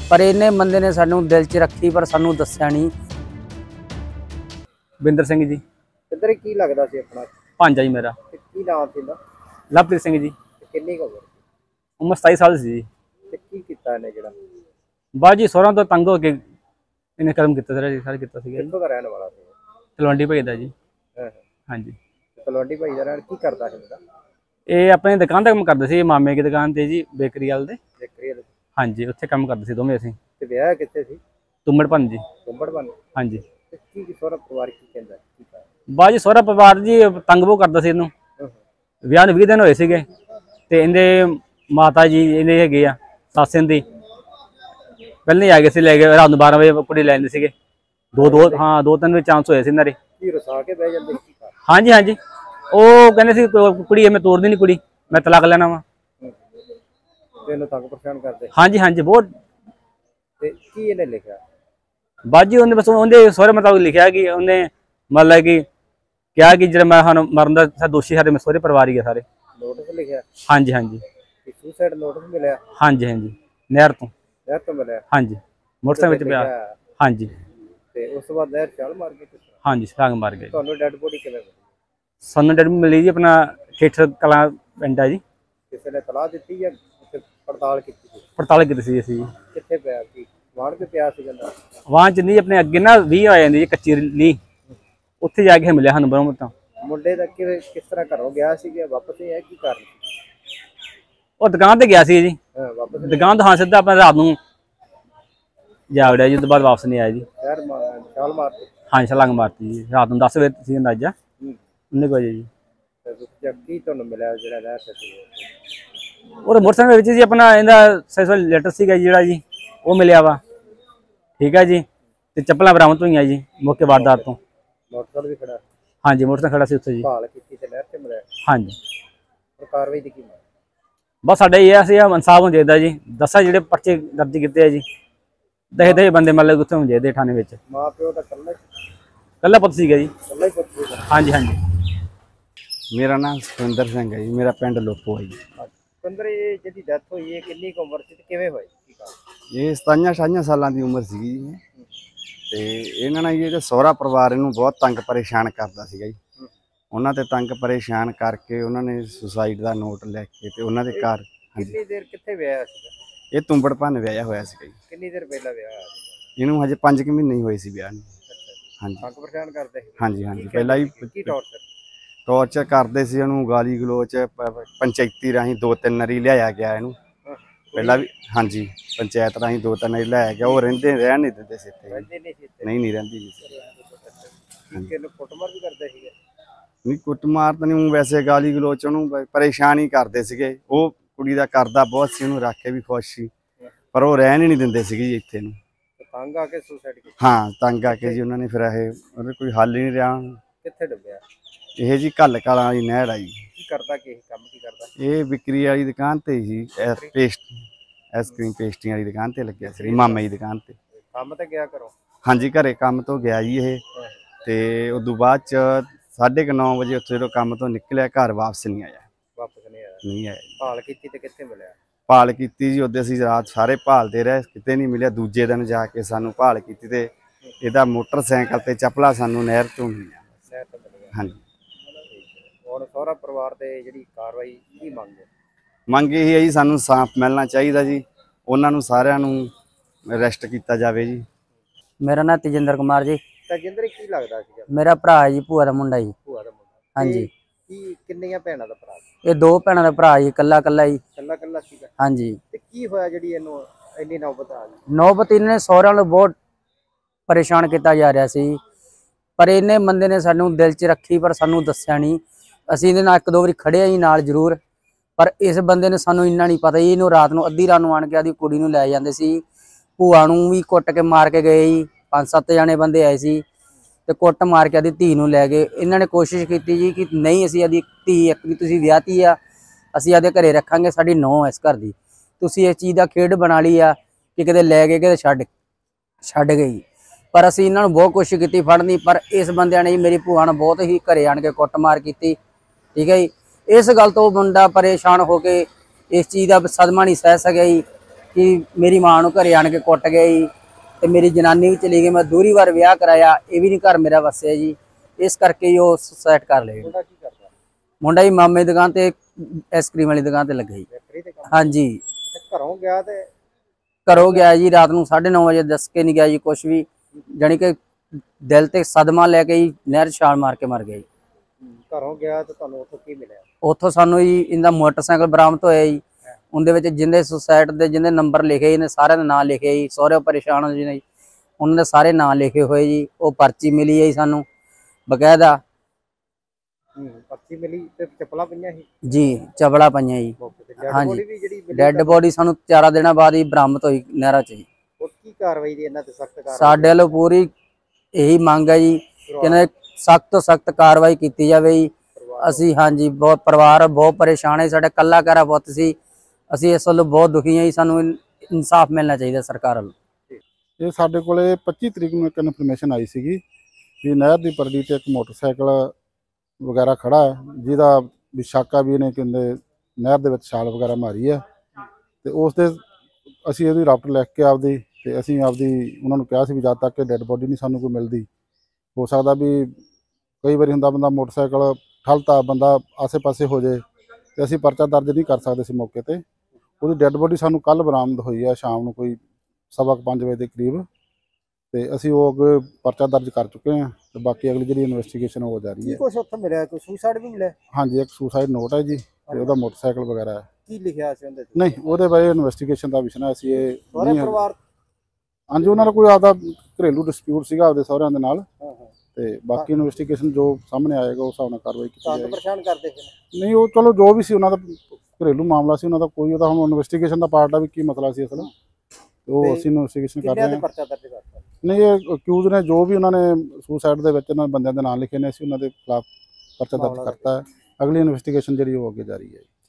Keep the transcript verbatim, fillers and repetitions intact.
पर इन्ने बंदे ने सानू दिल च रखी पर सानू दस्या नहीं। बिंदर सिंह जी। किधर की लगदा सी अपना? भांजा जी मेरा। ते की नाम सी ना? लवप्रीत सिंह जी। किन्नी उम्र? उम्र सताई साल सी जी। ते की कीता इन्हें जेड़ा? बाजी सोलह तो तंग हो के इन्हें कर्म किया जी, सारे किया सीगा। कित्थों दा रहने वाला सी? तलवंडी भाई दा जी। हां हां जी। तलवंडी भाई दा रहन की करदा सी बेटा? ਇਹ अपनी दुकान का काम करते सी, मामे की दुकान ते जी बेकरी वाले दे। बेकरी वाले? हाँ जी, उत्थे काम करते सी दोवें असीं। ते ब्याह कित्थे सी? तुंबड़ भन जी। तुंबड़ भन? हाँ जी। ते की सारा परिवार की कहंदा की कर? बाजी सोहरा परिवार जी तंग बहुत करदा सी इहनूं। ਵਿਆਹ ਨੂੰ ਵੀਹ ਦਿਨ ਹੋਏ ਸੀਗੇ ਤੇ ਇਹਦੇ ਮਾਤਾ ਜੀ ਇਹਦੇ ਹੈਗੇ ਆ ਸੱਸ ਇਹਦੀ ਪਹਿਲਾਂ ਹੀ ਆ ਗਏ ਸੀ, ਲੈ ਕੇ ਰਾਤ ਨੂੰ ਬਾਰਾਂ ਵਜੇ ਕੁੜੀ ਲੈ ਜਾਂਦੇ ਸੀਗੇ। ਦੋ ਦੋ ਹਾਂ ਦੋ ਤਿੰਨ ਚਾਂਸ ਹੋਏ ਸੀ ਇਹਨਾਂ ਦੇ। ਕੀ ਰਸਾ ਕੇ ਬਹਿ ਜਾਂਦੇ ਕੀ ਕਰ? ਹਾਂਜੀ ਹਾਂਜੀ, ਉਹ ਕਹਿੰਦੇ ਸੀ ਕੁੜੀ ਮੈਂ ਤੋਰਦੀ ਨਹੀਂ, ਕੁੜੀ ਮੈਂ ਤਲਾਕ ਲੈਣਾ ਵਾ। ਤੈਨੂੰ ਤੰਗ ਪਰੇਸ਼ਾਨ ਕਰਦੇ? ਹਾਂਜੀ ਹਾਂਜੀ ਬਹੁਤ। ਤੇ ਕੀ ਇਹਨੇ ਲਿਖਿਆ? ਬਾਜੀ ਉਹਨੇ ਬਸ ਉਹਦੇ ਸਹੁਰੇ ਮੁਤਾਬਕ ਲਿਖਿਆ ਕਿ ਉਹਨੇ ਮਤਲਬ ਕਿ ਕਿਹਾ ਕਿ ਜਿਹੜਾ ਮੈਂ ਹੁਣ ਮਰਨ ਦਾ ਦੋਸ਼ੀ ਸਾਡੇ ਮੈਂ ਸਹੁਰੇ ਪਰਿਵਾਰ ਹੀ ਆ ਸਾਰੇ। ਨੋਟਿਸ ਲਿਖਿਆ? ਹਾਂਜੀ ਹਾਂਜੀ। ਸੁਸਾਈਡ ਨੋਟਿਸ ਮਿਲਿਆ? ਹਾਂਜੀ ਹਾਂਜੀ, ਨਹਿਰ ਤੋਂ। ਨਹਿਰ ਤੋਂ ਮਿਲਿਆ? ਹਾਂਜੀ। ਮੋਟਰਸਾਈਕਲ ਵਿੱਚ ਪਿਆ? ਹਾਂਜੀ। ਤੇ ਉਸ ਤੋਂ ਬਾਅਦ ਨਹਿਰ ਛਾਲ ਮਾਰ ਗਈ? ਹਾਂਜੀ, ਛਲਾਂਗ ਮਾਰ ਗਏ। ਤੁਹਾਨੂੰ ਡੈਡ ਬੋਡੀ ਕਿਵੇਂ ਮਿਲੀ? ਸਾਨੂੰ ਡੈਡ ਮਿਲੀ ਜੀ ਆਪਣਾ ਖੇਤਰ ਕਲਾਂ ਪਿੰਡ ਆ ਜੀ। ਕਿਸੇ ਨੇ ਤਲਾਹ ਦਿੱਤੀ ਜਾਂ ਪੜਤਾਲ ਕੀਤੀ ਸੀ? ਪੜਤਾਲ ਕੀਤੀ ਸੀ ਅਸੀਂ। ਕਿੱਥੇ ਪਿਆ ਕੀ ਵਾਹਣ ਤੇ ਪਿਆ ਸੀ ਕਹਿੰਦਾ? ਵਾਹਣ ਚ ਨਹੀਂ, ਆਪਣੇ ਅੱਗੇ ਨਾ ਵੀਹ ਆ ਜਾਂਦੀ ਜੀ ਕੱਚੀ ਲੀ, ਉੱਥੇ ਜਾ ਕੇ ਮਿਲਿਆ ਸਾਨੂੰ ਬਰੋਂ ਤਾਂ। ਮੁੰਡੇ ਦਾ ਕਿਵੇਂ ਕਿਸ ਤਰ੍ਹਾਂ ਘਰੋਂ ਗਿਆ ਸੀ ਕਿ ਵਾਪਸ ਹੀ ਆਇਆ, ਕੀ ਕਾਰਨ ਸੀ? ਉਹ ਦੁਕਾਨ ਤੇ ਗਿਆ ਸੀ ਜੀ। ਹਾਂ ਵਾਪਸ ਦੁਕਾਨ ਤੋਂ ਹਾਂ ਸਿੱਧਾ ਆਪਣਾ ਰਾਤ ਨੂੰ ਜਾ ਵੜਿਆ ਜੀ, ਉਸ ਤੋਂ ਬਾਅਦ ਵਾਪਸ ਨਹੀਂ ਆਇਆ ਜੀ। ਯਾਰ ਛਾਲ ਮਾਰਤੀ? ਹਾਂ ਛਲਾਂਗ ਮਾਰਤੀ ਜੀ ਰਾਤ ਨੂੰ ਦਸ ਵਜੇ ਸੀ ਅੰਦਾਜ਼ਾ ਉਨੇ ਵਜੇ ਜੀ। ਤੇ ਕੀ ਤੁਹਾਨੂੰ ਮਿਲਿਆ ਜਿਹੜਾ ਨਹਿਰ ਤੇ ਸੀ? ਉਹ ਮੋਟਰਸਾਈਕਲ ਵਿੱਚ ਜੀ ਆਪਣਾ ਇਹਦਾ ਸੈਸਲ ਲੈਟਰ ਸੀਗਾ ਜਿਹੜਾ ਜੀ, ਉਹ ਮਿਲਿਆ ਵਾ। ਠੀਕ ਹੈ ਜੀ। ਤੇ ਚੱਪਲਾਂ ਬਰਾਮਦ ਹੋਈਆਂ ਜੀ ਮੌਕੇ ਵਾਰਦਾਤ ਤੋਂ। ਮੋਟਰਸਾਈਕਲ ਵੀ ਖੜਾ? ਹਾਂਜੀ, ਮੋਟਰਸਾਈਕਲ ਖੜਾ ਸੀ ਉੱਥੇ ਜੀ। ਭਾਲ ਕੀਤੀ ਤੇ ਨਹਿਰ ਤੇ ਮਿਲਿਆ? ਹਾਂਜੀ। ਕਾਰਵਾਈ ਦੀ ਕੀ ਮੰਗ? ਬਸ ਸਾਡਾ ਇਹ ਸੀ ਇਨਸਾਫ ਹੋਣਾ ਚਾਹੀਦਾ ਜੀ। ਦੱਸਾਂ ਜਿਹੜੇ ਪਰਚੇ ਦਰਜ ਕੀਤੇ ਆ ਜੀ, ਦਹੇ ਦਹੇ ਬੰਦੇ ਮਤਲਬ ਉੱਥੇ ਹੋਣੇ ਚਾਹੀਦੇ ਥਾਣੇ ਵਿੱਚ। ਮਾਂ ਪਿਓ ਦਾ ਕੱਲਾ ਕੱਲਾ ਪੁੱਤ ਸੀਗਾ ਜੀ? ਕੱਲਾ ਹੀ ਪੁੱਤ ਸੀਗਾ? ਹਾਂਜੀ ਹਾਂਜੀ। ਮੇਰਾ ਨਾਮ ਸੁਰਿੰਦਰ ਸਿੰਘ ਹੈ ਜੀ, ਮੇਰਾ ਪਿੰਡ ਲੋਪੋ ਹੈ ਜੀ। ਸੁਰਿੰਦਰ, ਇਹ ਜਿਹਦੀ ਡੈਥ ਹੋਈ ਹੈ ਕਿੰਨੀ ਕੁ ਉਮਰ ਸੀ ਤੇ ਕਿਵੇਂ ਹੋਈ? ਕੀ ਕਾਰਨ? ਇਹ ਸਤਾਈਆਂ ਅਠਾਈਆਂ ਸਾਲਾਂ ਦੀ ਉਮਰ ਸੀਗੀ ਜੀ। ਤੇ ਇਹਨਾਂ ਨਾਲ ਜਿਹੜਾ ਸਹੁਰਾ ਪਰਿਵਾਰ ਇਹਨੂੰ ਬਹੁਤ ਤੰਗ ਪਰੇਸ਼ਾਨ ਕਰਦਾ ਸੀਗਾ ਜੀ। ਉਹਨਾਂ ਤੇ ਤੰਗ ਪਰੇਸ਼ਾਨ ਕਰਕੇ ਉਹਨਾਂ ਨੇ ਸੁਸਾਈਡ ਦਾ ਨੋਟ ਲੈ ਕੇ ਤੇ ਉਹਨਾਂ ਦੇ ਘਰ। ਕਿੰਨੀ ਦੇਰ ਕਿੱਥੇ ਵਿਆਹਿਆ ਸੀਗਾ? ਇਹ ਤੁੰਬੜ ਭੰਨ ਵਿਆਹਿਆ ਹੋਇਆ ਸੀਗਾ ਜੀ। ਕਿੰਨੀ ਦੇਰ ਪਹਿਲਾਂ ਵਿਆਹਿਆ? ਇਹਨੂੰ ਹਜੇ ਪੰਜ ਕੁ ਮਹੀਨੇ ਹੀ ਹੋਏ ਸੀ ਵਿਆਹ ਨੂੰ। ਹਾਂਜੀ। ਤੰਗ ਪਰੇਸ਼ਾਨ ਕਰਦੇ ਸੀ? ਹਾਂਜੀ ਹਾਂਜੀ, ਪਹਿਲਾਂ ਹੀ ਕੀ ਟੌਰਚਰ ਟੌਰਚਰ ਕਰਦੇ ਸੀ ਇਹਨੂੰ, ਗਾਲੀ ਗਲੋਚ ਪੰਚਾਇਤੀ ਰਾਹੀਂ ਦੋ ਤਿੰਨ ਵਾਰੀ ਲਿਆਇਆ ਗਿਆ ਇਹਨੂੰ ਪਹਿਲਾਂ ਵੀ। ਹਾਂਜੀ, ਪੰਚਾਇਤ ਰਾਹੀਂ ਦੋ ਤਿੰਨ ਵਾਰੀ ਲਿਆਇਆ ਗਿਆ। ਉਹ ਰਹਿੰਦੇ ਰਹਿਣ ਨਹੀਂ ਦਿੰਦੇ ਸੀ ਇੱਥੇ। ਨਹੀਂ ਨਹੀਂ ਰਹਿੰਦੀ ਜੀ। ਕਿਹਨੂੰ ਕੁੱਟਮਾਰ ਵੀ ਕਰਦੇ ਸੀਗੇ? ਨਹੀਂ ਕੁੱਟਮਾਰ ਤਾਂ ਨਹੀਂ, ਵੈਸੇ ਗਾਲੀ ਗਲੋਚ ਉਹਨੂੰ ਪਰੇਸ਼ਾਨ ਹੀ ਕਰਦੇ ਸੀਗੇ। ਉਹ ਕੁੜੀ ਦਾ ਕਰਦਾ ਬਹੁਤ ਸੀ, ਉਹਨੂੰ ਰੱਖ ਕੇ ਵੀ ਖੁਸ਼ ਸੀ, ਪਰ ਉਹ ਰਹਿਣ ਹੀ ਨਹੀਂ ਦਿੰਦੇ ਸੀਗੇ ਜੀ ਇੱਥੇ ਨੂੰ। ਤੰਗ ਆ ਕੇ ਸੁਸਾਈਡ ਕੀਤੀ? ਹਾਂ, ਤੰਗ ਆ ਕੇ ਜੀ ਉਹਨਾਂ ਨੇ ਫਿਰ ਇਹ ਉਹਦੇ ਕੋਈ ਹੱਲ ਹੀ ਨਹੀਂ ਰਿਹਾ। ਕਿੱਥੇ ਡੁੱਬਿਆ ਇਹ ਜੀ ਘੱਲ ਕਾਲਾਂ ਵਾਲੀ ਨਹਿਰ ਆਈ। ਕੀ ਕਰਦਾ ਕੀ ਕੰਮ ਕੀ ਕਰਦਾ? ਇਹ ਵਿਕਰੀ ਵਾਲੀ ਦੁਕਾਨ ਤੇ ਜੀ, ਪੇਸਟ ਆਈਸਕ੍ਰੀਮ ਪੇਸਟਰੀਆਂ ਵਾਲੀ ਦੁਕਾਨ ਤੇ ਲੱਗਿਆ ਸੀ, ਮਾਮੇ ਦੀ ਦੁਕਾਨ ਤੇ। ਕੰਮ ਤੇ ਗਿਆ ਘਰੋਂ? ਹਾਂਜੀ, ਘਰੇ ਕੰਮ ਤੋਂ ਗਿਆ ਜੀ ਇਹ। ਤੇ ਉਦੋਂ ਬਾਅਦ ਚ ਸਾਢੇ ਕੁ ਨੌ ਵਜੇ ਉੱਥੇ ਜਦੋਂ ਕੰਮ ਤੋਂ ਨਿਕਲਿਆ, ਘਰ ਵਾਪਸ ਨਹੀਂ ਆਇਆ। ਵਾਪਸ ਨਹੀਂ ਆਇਆ? ਨਹੀਂ ਆਇਆ। ਭਾਲ ਕੀਤੀ ਤੇ ਕਿੱਥੇ ਮਿਲਿਆ? ਭਾਲ ਕੀਤੀ ਜੀ, ਉਹਦੇ ਅਸੀਂ ਰਾਤ ਸਾਰੇ ਭਾਲਦੇ ਰਹੇ, ਕਿਤੇ ਨਹੀਂ ਮਿਲਿਆ। ਦੂਜੇ ਦਿਨ ਜਾ ਕੇ ਸਾਨੂੰ ਭਾਲ ਕੀਤੀ ਤੇ ਇਹਦਾ ਮੋਟਰਸਾਈਕਲ ਤੇ ਚੱਪਲਾਂ ਸਾਨੂੰ ਨਹਿਰ ਤੋਂ ਮਿਲੀਆਂ। ਨਹਿਰ ਤੋਂ ਮਿਲੀਆਂ? ਹਾਂਜੀ। ਹੁਣ ਸਹੁਰਾ ਪਰਿਵਾਰ ਦੇ ਜਿਹੜੀ ਕਾਰਵਾਈ ਕੀ ਮੰਗ ਹੈ? ਮੰਗ ਇਹ ਹੈ ਜੀ, ਸਾਨੂੰ ਸਾਫ਼ ਮਿਲਣਾ ਚਾਹੀਦਾ ਜੀ। ਉਹਨਾਂ ਨੂੰ ਸਾਰਿਆਂ ਨੂੰ ਅਰੈਸਟ ਕੀਤਾ ਜਾਵੇ ਜੀ। ਮੇਰਾ ਨਾਮ ਤੇਜਿੰਦਰ ਕੁਮਾਰ ਜੀ। ਤੇਜਿੰਦਰ ਕੀ ਲੱਗਦਾ ਸੀਗਾ? ਮੇਰਾ ਭਰਾ ਹੈ ਜੀ, ਭੂਆ ਦਾ ਮੁੰਡਾ ਜੀ। ਭੂਆ ਦਾ ਮੁੰਡਾ? ਹਾਂਜੀ। ਕੀ ਕਿੰਨੀਆਂ ਭੈਣਾਂ ਦਾ ਭਰਾ? ਇਹ ਦੋ ਭੈਣਾਂ ਦਾ ਭਰਾ ਜੀ, ਕੱਲਾ ਕੱਲਾ ਜੀ। ਕੱਲਾ ਕੱਲਾ ਸੀਗਾ? ਹਾਂਜੀ। ਤੇ ਕੀ ਹੋਇਆ ਜਿਹੜੀ ਇਹਨੂੰ ਇੰਨੀ ਨੌਬਤ ਆ ਗਈ? ਨੌਬਤ ਇਹਨੇ ਸਹੁਰਿਆਂ ਨੂੰ ਬਹੁਤ ਪਰੇਸ਼ਾਨ ਕੀਤਾ ਜਾ ਰਿਹਾ ਸੀ, ਪਰ ਇਹਨੇ ਬੰਦੇ ਨੇ ਸਾਨੂੰ ਦਿਲ 'ਚ ਰੱਖੀ ਪਰ ਸਾਨੂੰ ਦੱਸਿਆ ਨਹੀਂ। ਅਸੀਂ ਇਹਦੇ ਨਾਲ ਇੱਕ ਦੋ ਵਾਰੀ ਖੜਿਆ ਹੀ ਨਾਲ ਜ਼ਰੂਰ, ਪਰ ਇਸ ਬੰਦੇ ਨੇ ਸਾਨੂੰ ਇੰਨਾ ਨਹੀਂ ਪਤਾ ਜੀ। ਇਹਨੂੰ ਰਾਤ ਨੂੰ ਅੱਧੀ ਰਾਤ ਨੂੰ ਆਣ ਕੇ ਆਦੀ ਕੁੜੀ ਨੂੰ ਲੈ ਜਾਂਦੇ ਸੀ। ਭੂਆ ਨੂੰ ਵੀ ਕੁੱਟ ਕੇ ਮਾਰ ਕੇ ਗਏ ਜੀ। ਪੰਜ ਸੱਤ ਜਣੇ ਬੰਦੇ ਆਏ ਸੀ ਤੇ ਕੁੱਟ ਮਾਰ ਕੇ ਆਦੀ ਧੀ ਨੂੰ ਲੈ ਗਏ। ਇਹਨਾਂ ਨੇ ਕੋਸ਼ਿਸ਼ ਕੀਤੀ ਜੀ ਕਿ ਨਹੀਂ, ਅਸੀਂ ਆਦੀ ਧੀ ਇੱਕ ਵੀ ਤੁਸੀਂ ਵਿਆਹਤੀ ਆ, ਅਸੀਂ ਆਦੇ ਘਰੇ ਰੱਖਾਂਗੇ, ਸਾਡੀ ਨੂੰਹ ਇਸ ਘਰ ਦੀ। ਤੁਸੀਂ ਇਸ ਚੀਜ਼ ਦਾ ਖੇਡ ਬਣਾ ਲਈ ਆ ਕਿ ਕਿਤੇ ਲੈ ਕੇ ਕਿਤੇ ਛੱਡ ਛੱਡ ਗਈ। ਪਰ ਅਸੀਂ ਇਹਨਾਂ ਨੂੰ ਬਹੁਤ ਕੋਸ਼ਿਸ਼ ਕੀਤੀ ਫੜਨ ਦੀ, ਪਰ ਇਸ ਬੰਦਿਆਂ ਨੇ ਜੀ ਮੇਰੀ ਭੂਆ ਨੂੰ ਬਹੁਤ ਹੀ ਘਰੇ ਆਣ ਕੇ ਕੁੱਟਮਾਰ ਕੀਤੀ। ਠੀਕ ਹੈ ਜੀ। ਇਸ ਗੱਲ ਤੋਂ ਮੁੰਡਾ ਪਰੇਸ਼ਾਨ ਹੋ ਕੇ ਇਸ ਚੀਜ਼ ਦਾ ਸਦਮਾ ਨਹੀਂ ਸਹਿ ਸਕਿਆ ਜੀ ਕਿ ਮੇਰੀ ਮਾਂ ਨੂੰ ਘਰੇ ਆਣ ਕੇ ਕੁੱਟ ਗਿਆ ਜੀ ਤੇ ਮੇਰੀ ਜਨਾਨੀ ਵੀ ਚਲੀ ਗਈ। ਮੈਂ ਦੂਰੀ ਵਾਰ ਵਿਆਹ ਕਰਾਇਆ, ਇਹ ਵੀ ਨਹੀਂ ਘਰ ਮੇਰਾ ਵਸਿਆ ਜੀ। ਇਸ ਕਰਕੇ ਹੀ ਉਹ ਸੁਸਾਈਡ ਕਰ ਲਏ। ਮੁੰਡਾ ਕੀ ਕਰਦਾ? ਮੁੰਡਾ ਜੀ ਮਾਮੇ ਦੀ ਦੁਕਾਨ ਤੇ ਆਈਸਕ੍ਰੀਮ ਵਾਲੀ ਦੁਕਾਨ ਤੇ ਲੱਗਾ ਜੀ। ਫੈਕਟਰੀ ਤੇ ਕੰਮ? ਹਾਂਜੀ, ਤੇ ਘਰੋਂ ਗਿਆ ਤੇ ਘਰੋਂ ਗਿਆ ਜੀ ਰਾਤ ਨੂੰ ਸਾਢੇ ਨੌ ਵਜੇ, ਦੱਸ ਕੇ ਨਹੀਂ ਗਿਆ ਜੀ ਕੁਛ ਵੀ। ਜਾਣੀ ਕਿ ਦਿਲ ਤੇ ਸਦਮਾ ਲੈ ਕੇ ਹੀ ਨਹਿਰ 'ਚ ਛਾਲ ਮਾਰ ਕੇ ਮਰ ਗਿਆ ਜੀ। ਘਰੋਂ ਗਿਆ ਤੇ ਤੁਹਾਨੂੰ ਉੱਥੋਂ ਕੀ ਮਿਲਿਆ? ਉੱਥੋਂ ਸਾਨੂੰ ਜੀ ਇਹਦਾ ਮੋਟਰਸਾਈਕਲ ਬਰਾਮਦ ਹੋਇਆ ਜੀ। ਉਹਦੇ ਵਿੱਚ ਜਿੰਦੇ ਸੁਸਾਇਡ ਦੇ ਜਿੰਦੇ ਨੰਬਰ ਲਿਖੇ ਇਹਨੇ ਸਾਰਿਆਂ ਦੇ ਨਾਂ ਲਿਖੇ ਜੀ। ਸਹੁਰੇ ਪਰੇਸ਼ਾਨ ਹੋ ਜੀ ਨੇ, ਉਹਨਾਂ ਦੇ ਸਾਰੇ ਨਾਂ ਲਿਖੇ ਹੋਏ ਜੀ। ਉਹ ਪਰਚੀ ਮਿਲੀ ਹੈ ਜੀ ਸਾਨੂੰ ਬਕਾਇਦਾ ਹੂੰ, ਪਰਚੀ ਮਿਲੀ ਤੇ ਚੱਪਲਾਂ ਪਈਆਂ ਸੀ ਜੀ, ਚਬਲਾ ਪਈਆਂ ਜੀ। ਮੌਕੇ ਤੇ। ਡੈਡ ਹਾਂਜੀ। ਬੋਡੀ ਵੀ ਜਿਹੜੀ ਮਿਲੀ ਡੈੱਡ ਬੋਡੀ ਸਾਨੂੰ ਚਾਰਾਂ ਦਿਨਾਂ ਬਾਅਦ ਹੀ ਬਰਾਮਦ ਹੋਈ ਨਹਿਰਾਂ 'ਚ ਜੀ। ਉਹ ਕੀ ਕਾਰਵਾਈ ਦੀ ਇਹਨਾਂ ਤੇ ਸਖਤ ਕਾਰਵਾਈ? ਸਾਡੇ ਵੱਲੋਂ ਪੂਰੀ ਇਹੀ ਮੰਗ ਹੈ ਜੀ ਕਿ ਇਹਨਾਂ ਸਖਤ ਤੋਂ ਸਖਤ ਕਾਰਵਾਈ ਕੀਤੀ ਜਾਵੇ ਜੀ। ਅਸੀਂ ਹਾਂਜੀ ਬਹੁਤ ਪਰਿਵਾਰ ਬਹੁਤ ਪਰੇਸ਼ਾਨ ਹੈ। ਸਾਡਾ ਕੱਲਾ ਘਰਾ ਪੁੱਤ ਸੀ। ਅਸੀਂ ਇਸ ਵੱਲੋਂ ਬਹੁਤ ਦੁਖੀ ਹਾਂ ਜੀ। ਸਾਨੂੰ ਇਨਸਾਫ ਮਿਲਣਾ ਚਾਹੀਦਾ ਸਰਕਾਰ ਵੱਲੋਂ। ਇਹ ਸਾਡੇ ਕੋਲੇ ਪੱਚੀ ਤਰੀਕ ਨੂੰ ਇੱਕ ਇਨਫੋਰਮੇਸ਼ਨ ਆਈ ਸੀਗੀ ਵੀ ਨਹਿਰ ਦੀ ਪਰੜੀ ਤੇ ਇੱਕ ਮੋਟਰਸਾਈਕਲ ਵਗੈਰਾ ਖੜਾ ਹੈ, ਜਿਹਦਾ ਵੀ ਸ਼ੱਕ ਆ ਵੀ ਇਹਨੇ ਕਹਿੰਦੇ ਨਹਿਰ ਦੇ ਵਿੱਚ ਛਾਲ ਵਗੈਰਾ ਮਾਰੀ ਹੈ। ਤੇ ਉਸ ਦੇ ਅਸੀਂ ਇਹਦੀ ਰਾਪਟ ਲਿਖ ਕੇ ਆਪਦੀ ਤੇ ਅਸੀਂ ਆਪਦੀ ਉਹਨਾਂ ਨੂੰ ਕਿਹਾ ਸੀ ਵੀ ਜਦ ਤੱਕ ਡੈੱਡ ਬੋਡੀ ਨਹੀਂ ਸਾਨੂੰ ਕੋਈ ਮਿਲਦੀ, ਹੋ ਸਕਦਾ ਵੀ ਕਈ ਵਾਰੀ ਹੁੰਦਾ ਬੰਦਾ ਮੋਟਰਸਾਈਕਲ ਠਲਤਾ, ਬੰਦਾ ਆਸੇ ਪਾਸੇ ਹੋ ਜਾਏ ਤੇ ਅਸੀਂ ਪਰਚਾ ਦਰਜ ਨਹੀਂ ਕਰ ਸਕਦੇ ਸੀ ਮੌਕੇ ਤੇ। ਉਹਦੀ ਡੈੱਡ ਬੋਡੀ ਸਾਨੂੰ ਕੱਲ ਬਰਾਮਦ ਹੋਈ ਹੈ ਸ਼ਾਮ ਨੂੰ ਕੋਈ ਸਵਾ ਕੁ ਪੰਜ ਵਜੇ ਦੇ ਕਰੀਬ, ਤੇ ਅਸੀਂ ਉਹ ਅੱਗੇ ਪਰਚਾ ਦਰਜ ਕਰ ਚੁੱਕੇ ਹਾਂ ਤੇ ਬਾਕੀ ਅਗਲੀ ਜਿਹੜੀ ਇਨਵੈਸਟੀਗੇਸ਼ਨ ਉਹ ਜਾਰੀ ਕੀ ਹੈ। ਕੁਛ ਉੱਥੇ ਮਿਲਿਆ? ਕੋਈ ਸੁਸਾਈਡ ਵੀ ਮਿਲਿਆ? ਹਾਂਜੀ, ਇੱਕ ਸੁਸਾਈਡ ਨੋਟ ਹੈ ਜੀ ਤੇ ਉਹਦਾ ਮੋਟਰਸਾਈਕਲ ਵਗੈਰਾ ਹੈ। ਕੀ ਲਿਖਿਆ ਸੀ ਉਹਦੇ ਤੇ? ਨਹੀਂ, ਉਹਦੇ ਬਾਰੇ ਇਨਵੈਸਟੀਗੇਸ਼ਨ ਦਾ ਵਿਸ਼ਾ ਅਸੀਂ ਇਹ ਸਾਰੇ ਨਹੀਂ। ਪਰਿਵਾਰ? ਹਾਂਜੀ, ਉਹਨਾਂ ਦਾ ਕੋਈ ਆਪਦਾ ਘਰੇਲੂ ਡਿਸਪਿਊਟ ਸੀਗਾ ਆਪਦੇ ਸਹੁਰਿਆਂ ਦੇ ਨਾਲ, ਹਾਂ ਹਾਂ। ਤੇ ਬਾਕੀ ਇਨਵੈਸਟੀਗੇਸ਼ਨ ਜੋ ਸਾਹਮਣੇ ਆਏਗਾ ਉਸ ਹਿਸਾਬ ਨਾਲ ਕਾਰਵਾਈ ਕੀਤੀ ਤੁਹਾਨੂੰ ਜਾਏਗੀ। ਪਰੇਸ਼ਾਨ ਕਰਦੇ ਫਿਰ? ਨਹੀਂ, ਉਹ ਚਲੋ ਜੋ ਵੀ ਸੀ ਉਹਨਾਂ ਦਾ ਘਰੇਲੂ ਮਾਮਲਾ ਸੀ, ਉਹਨਾਂ ਦਾ ਕੋਈ ਉਹਦਾ ਹੁਣ ਇਨਵੈਸਟੀਗੇਸ਼ਨ ਦਾ ਪਾਰਟ ਆ ਵੀ ਕੀ ਮਸਲਾ ਸੀ ਅਸਲ, ਉਹ ਅਸੀਂ ਇਨਵੈਸਟੀਗੇਸ਼ਨ ਕਰ ਕਿੰਨਿਆਂ ਰਹੇ ਤੇ ਹਾਂ। ਪਰਚਾ ਦਰਜ ਕਰਤਾ? ਨਹੀਂ, ਇਹ ਅਕਿਊਜ਼ ਨੇ ਜੋ ਵੀ ਉਹਨਾਂ ਨੇ ਸੁਸਾਈਡ ਦੇ ਵਿੱਚ ਇਹਨਾਂ ਬੰਦਿਆਂ ਦੇ ਨਾਂ ਲਿਖੇ ਨੇ, ਅਸੀਂ ਉਹਨਾਂ ਦੇ ਖਿਲਾਫ ਪਰਚਾ ਦਰਜ ਮਾਮਲਾ ਕਰਤਾ ਹੈ। ਅਗਲੀ ਇਨਵੈਸਟੀਗੇਸ਼ਨ ਜਿਹੜੀ ਉਹ ਅੱਗੇ ਜਾਰੀ ਹੈ।